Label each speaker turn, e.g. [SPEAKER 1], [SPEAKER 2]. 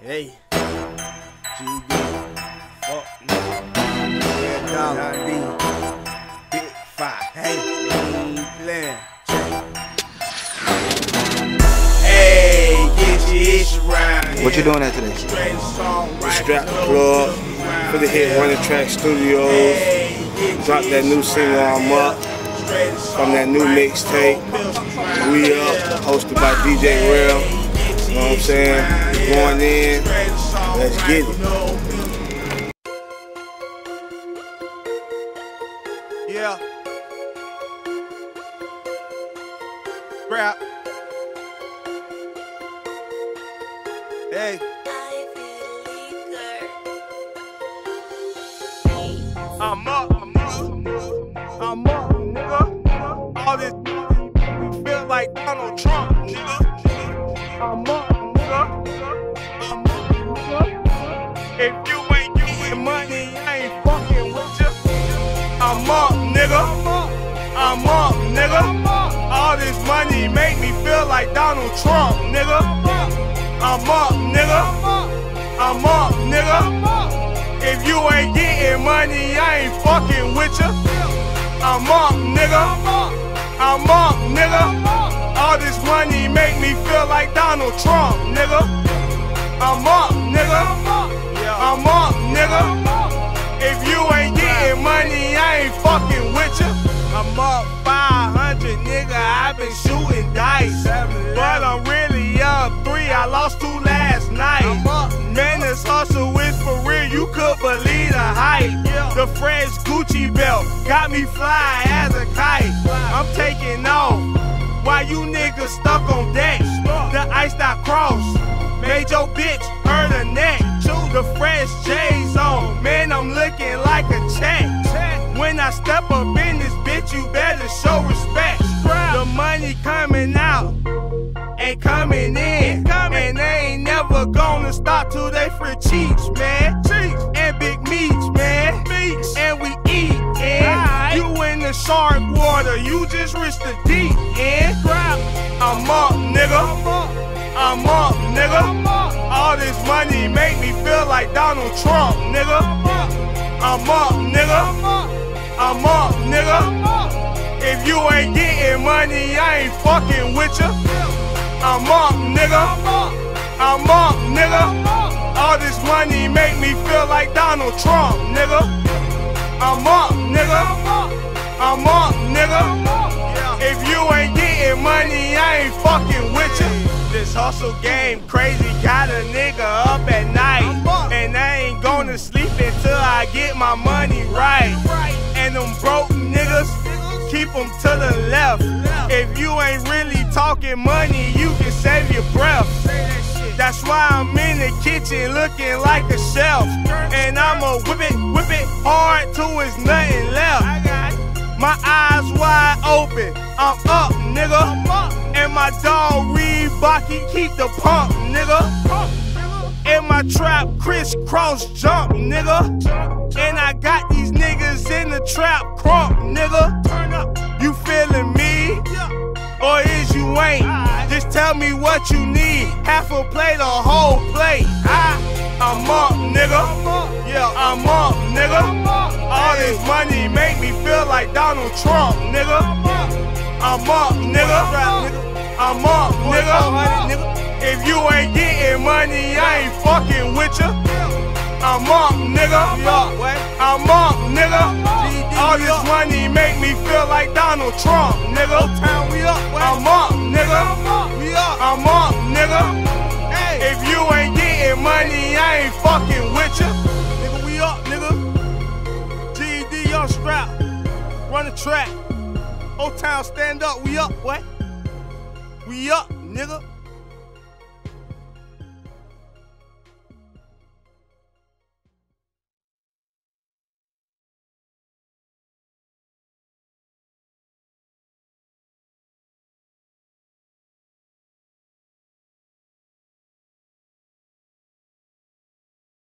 [SPEAKER 1] Hey, GD, fuck nigga, $1 D, Big 5, hey, playing. Hey, get your ish around here.
[SPEAKER 2] What you doing at today?
[SPEAKER 3] The Strap Club for the Hit Running Track Studios. Dropped that new single I'm Up from that new mixtape. We Up, hosted by DJ Real. You know what I'm saying? Going in, let's get it.
[SPEAKER 1] Yeah. Rap. Hey. I'm up, nigga. All this feel like Donald Trump, nigga. I'm up, nigga. If you ain't getting money, I ain't fucking with you. I'm up, nigga. I'm up, nigga. All this money make me feel like Donald Trump, nigga. I'm up, nigga. I'm up, nigga. If you ain't getting money, I ain't fucking with you. I'm up, nigga. I'm up, nigga. All this money make me feel like Donald Trump, nigga. I'm up, nigga. I'm up, nigga. If you ain't getting money, I ain't fucking with you. I'm up 500, nigga. I've been shooting dice, but I'm really up 3. I lost 2 last night. Man, this hustle is for real. You could believe the hype. The fresh Gucci belt got me fly as a kite. I'm taking off while you niggas stuck on deck. The iced out cross made your bitch hurt her neck. The fresh J's on, man, I'm looking like a check. When I step up in this bitch, you better show respect. The money coming out ain't coming in, and they ain't never gonna stop till they free cheeks, man. And big meats, man. And we eat, and you in the shark water, you just reached the deep end. I'm up, nigga. I'm up, nigga. All this money make me feel like Donald Trump, nigga. I'm up, nigga. I'm up, nigga. If you ain't getting money, I ain't fucking with you. I'm up, nigga. I'm up, nigga. All this money make me feel like Donald Trump, nigga. I'm up, nigga. I'm up, nigga. If you ain't getting money, I ain't fucking with you. This hustle game crazy, got a nigga up at night, and I ain't gonna sleep until I get my money right. And them broke niggas, keep them to the left. If you ain't really talking money, you can save your breath. That's why I'm in the kitchen looking like a chef, and I'ma whip it hard till it's nothing left. My eyes wide open, I'm up, nigga. And my dog Reebok, he keep the pump, nigga. And my trap crisscross jump, nigga. And I got these niggas in the trap crump, nigga. You feeling me? Or is you ain't? Just tell me what you need. Half a plate or whole plate. I'm up, nigga. Yeah, I'm up, nigga. All this money make me feel like Donald Trump, nigga. I'm up, nigga. I'm up, nigga. If you ain't getting money, I ain't fucking with you. I'm up, nigga. I'm up, nigga. All this money make me feel like Donald Trump, nigga. I'm up, nigga. I'm up, nigga. If you ain't getting money, I ain't fucking with you. Nigga, we up, nigga. GD, young strap. Run the track. Old Town, stand up. We up, what? We up, nigga.